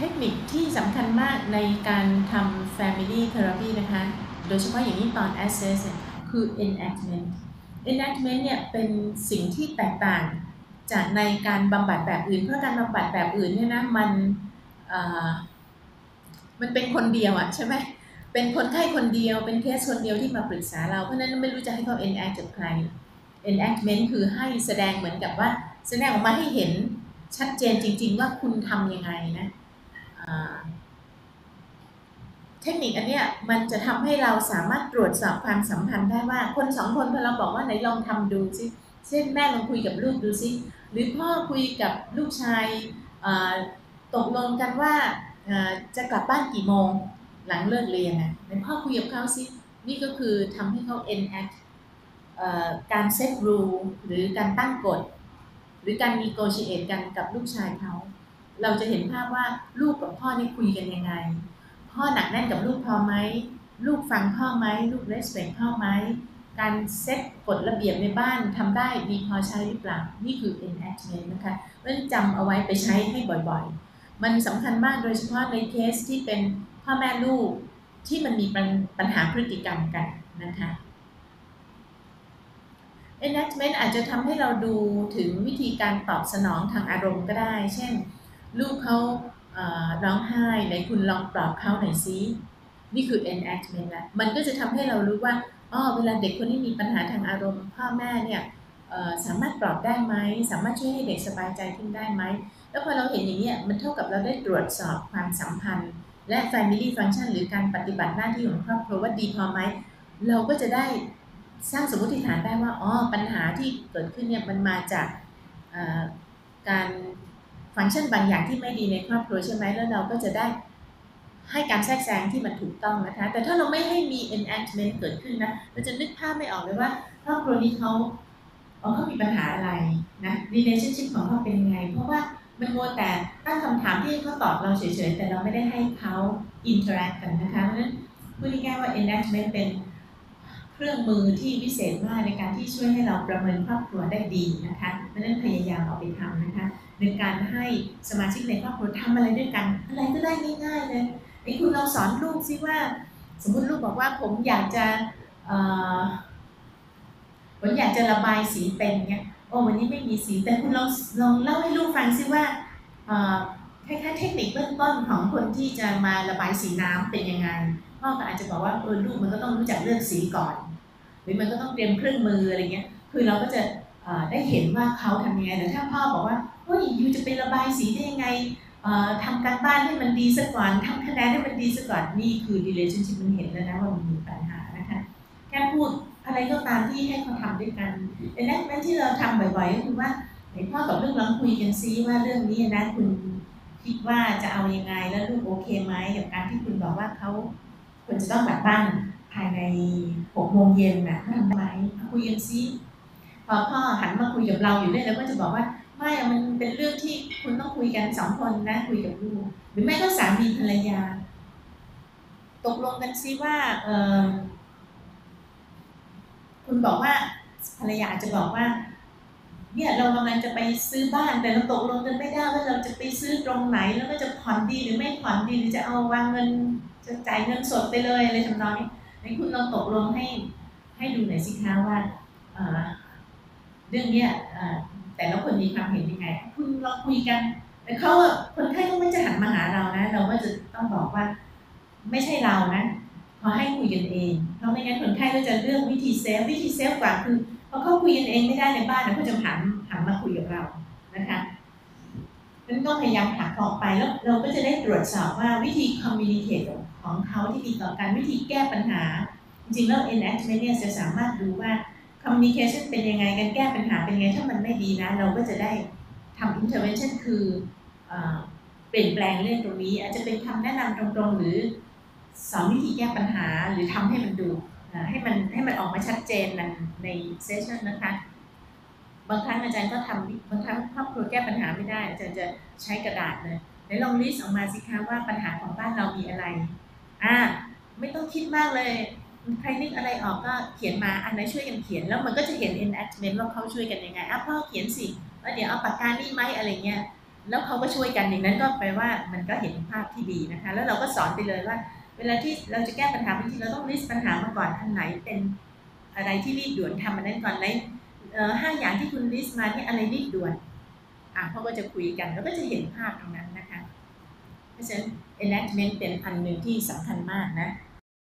เทคนิคที่สำคัญมากในการทำ Family Therapy นะคะโดยเฉพาะอย่างนี้ตอน Assess คือ enactment เนี่ยเป็นสิ่งที่แตกต่างจากในการบำบัดแบบอื่นเพราะการบำบัดแบบอื่นเนี่ยนะมันเป็นคนเดียวอะใช่ไหมเป็นคนไข้คนเดียวเป็นเคสคนเดียวที่มาปรึกษาเราเพราะนั้นไม่รู้จะให้เขา enact กับใคร enactment คือให้แสดงเหมือนกับว่าแสดงออกมาให้เห็นชัดเจนจริงๆว่าคุณทำยังไงนะเทคนิคอันเนี้ยมันจะทำให้เราสามารถตรวจสอบความสัมพันธ์ได้ว่าคนสองคนพอเราบอกว่าไหนลองทำดูสิเช่นแม่ลองคุยกับลูกดูสิหรือพ่อคุยกับลูกชายตกลงกันว่าจะกลับบ้านกี่โมงหลังเลิกเรียนนะไหนพ่อคุยกับเขาสินี่ก็คือทำให้เขา enact การเซตรูลหรือการตั้งกฎหรือการ negotiate กันกับลูกชายเขาเราจะเห็นภาพว่าลูกกับพ่อนี่คุยกันยังไงพ่อหนักแน่นกับลูกพอไหมลูกฟังพ่อไหมลูก respect พ่อไหมการเซตกฎระเบียบในบ้านทำได้ดีพอใช้หรือเปล่านี่คือ enactment นะคะเรื่องจำเอาไว้ไปใช้ให้บ่อยๆมันสำคัญมากโดยเฉพาะในเคสที่เป็นพ่อแม่ลูกที่มันมีปัญหาพฤติกรรมกันนะคะ enactment อาจจะทำให้เราดูถึงวิธีการตอบสนองทางอารมณ์ก็ได้เช่นลูกเขาร้องไห้ไหนคุณลองปลอบเขาหน่อยซินี่คือ enactment ละมันก็จะทำให้เรารู้ว่าเวลาเด็กคนนี้มีปัญหาทางอารมณ์พ่อแม่เนี่ยสามารถปลอบได้ไหมสามารถช่วยให้เด็กสบายใจขึ้นได้ไหมแล้วพอเราเห็นอย่างนี้มันเท่ากับเราได้ตรวจสอบความสัมพันธ์และ family function หรือการปฏิบัติหน้าที่ของครอบครัวว่าดีพอไหมเราก็จะได้สร้างสมมติฐานได้ว่าปัญหาที่เกิดขึ้นเนี่ยมันมาจากการฟังก์ชันบางอย่างที่ไม่ดีในครอบครัวใช่ไหมแล้วเราก็จะได้ให้การแทรกแซงที่มันถูกต้องนะคะแต่ถ้าเราไม่ให้มี enactment เกิดขึ้นนะเราจะนึกภาพไม่ออกเลยว่าครอบครัวนี้เขามีปัญหาอะไรนะ relationship ของเขาเป็นยังไงเพราะว่ามันมัวแต่ตั้งคำถามที่เขาตอบเราเฉยๆแต่เราไม่ได้ให้เขา interact กันนะคะเพราะฉะนั้นพูดง่ายๆว่า enactment เป็นเครื่องมือที่วิเศษมากในการที่ช่วยให้เราประเมินครอบครัวได้ดีนะคะเพราะฉะนั้นพยายามเอาไปทำนะคะในการให้สมาชิกในครอบครัวทำอะไรด้วยกันอะไรก็ได้ง่ายๆเลยไอ้คุณเราสอนลูกซิว่าสมมติลูกบอกว่าผมอยากจะระบายสีเป็นเงี้ยวันนี้ไม่มีสีแต่คุณลองเล่าให้ลูกฟังซิว่าคล้ายๆเทคนิคเบื้องต้นของคนที่จะมาระบายสีน้ำเป็นยังไงพ่อก็อาจจะบอกว่าลูกมันก็ต้องรู้จักเลือกสีก่อนหรือมันก็ต้องเตรียมเครื่องมืออะไรเงี้ยคือเราก็จะได้เห็นว่าเขาทำยังไงแต่ถ้าพ่อบอกว่ายูจะไประบายสีได้ยังไงทำการบ้านให้มันดีซะก่อนทำคะแนนให้มันดีซะก่อนนี่คือ relationship มันเห็นแล้วนะว่ามันมีปัญหานะคะแค่พูดอะไรก็ตามที่ให้เขาทำด้วยกันแต่แรกที่เราทำบ่อยๆก็คือว่าไหนพ่อกับลูกลองคุยกันซิว่าเรื่องนี้นะคุณคิดว่าจะเอายังไงแล้วลูกโอเคไหมกับการที่คุณบอกว่าเขาควรจะต้องกลับบ้านภายใน6 โมงเย็นนะทำไหมคุยกันซิพอพ่อหันมาคุยกับเราอยู่เนี่ยเราก็จะบอกว่าไม่มันเป็นเรื่องที่คุณต้องคุยกัน2 คนนะคุยกับลูกหรือไม่ก็สามีภรรยาตกลงกันซิว่าคุณบอกว่าภรรยาจะบอกว่าเนี่ยเรากำลังจะไปซื้อบ้านแต่เราตกลงกันไม่ได้ว่าเราจะไปซื้อตรงไหนแล้วก็จะผ่อนดีหรือไม่ผ่อนดีหรือจะเอาวางเงินจะจ่ายเงินสดไปเลยอะไรทำนองนี้ให้คุณลองตกลงให้ดูหน่อยสิคะว่าเรื่องนี้แต่ละคนมีความเห็นยังไงคุณลองคุยกันแต่เขาคนไข้ก็ไม่จะหันมาหาเรานะเราก็จะต้องบอกว่าไม่ใช่เรานะพอให้คุยกันเองเพราะไม่งั้นคนไข้ก็จะเลือกวิธีเซฟกว่าคือพอเขาคุยกันเองไม่ได้ในบ้านเขาจะหันมาคุยกับเรานะคะนั้นก็พยายามผลักออกไปแล้วเราก็จะได้ตรวจสอบว่าวิธีคอมมิวนิเคชของเขาที่ดีต่อกันวิธีแก้ปัญหาจริงๆแล้ว enactment เนี่ยจะสามารถดูว่าคอมมิวนิเคชันเป็นยังไงการแก้ปัญหาเป็นยังไงถ้ามันไม่ดีนะเราก็จะได้ทำ intervention คือเปลี่ยนแปลงเรื่องตรงนี้อาจจะเป็นคำแนะนำตรงๆหรือสอนวิธีแก้ปัญหาหรือทำให้มันดูให้มันออกมาชัดเจนในเซสชันนะคะบางครั้งอาจารย์ก็ทำบางครั้งครอบครัวแก้ปัญหาไม่ได้อาจารย์จะใช้กระดาษเลยไหนลองลิสต์ออกมาสิคะว่าปัญหาของบ้านเรามีอะไรไม่ต้องคิดมากเลยใครนึกอะไรออกก็เขียนมาอันไหนช่วยกันเขียนแล้วมันก็จะเห็น enactment ว่าเขาช่วยกันยังไงพ่อเขียนสิแล้วเดี๋ยวเอาปากกานี่ไหมอะไรเงี้ยแล้วเขาก็ช่วยกันอย่างนั้นก็แปลว่ามันก็เห็นภาพที่ดีนะคะแล้วเราก็สอนไปเลยว่าเวลาที่เราจะแก้ปัญหาบางทีเราต้อง list ปัญหามาก่อนอันไหนเป็นอะไรที่รีบด่วนทำอันนั้นก่อนใน5 อย่างที่คุณ list มาเนี่ยอะไรรีบด่วนเขาก็จะคุยกันแล้วก็จะเห็นภาพตรงนั้นนะคะเพราะฉะนั้น enactment เป็นอันหนึ่งที่สำคัญมากนะ